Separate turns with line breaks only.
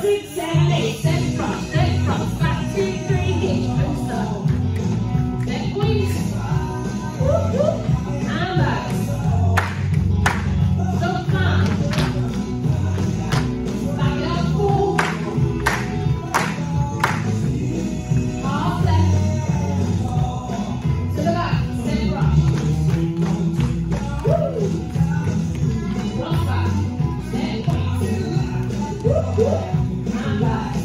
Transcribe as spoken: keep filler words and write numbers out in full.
six, seven, eight. Step cross, step cross. Five, two, three, hitch. And circle. Step point. Whoop, whoop. And back. Stop time. Back it up, four. Half left. To the back. Step cross. Woo. Cross back. Step point. Whoop, whoop. And back.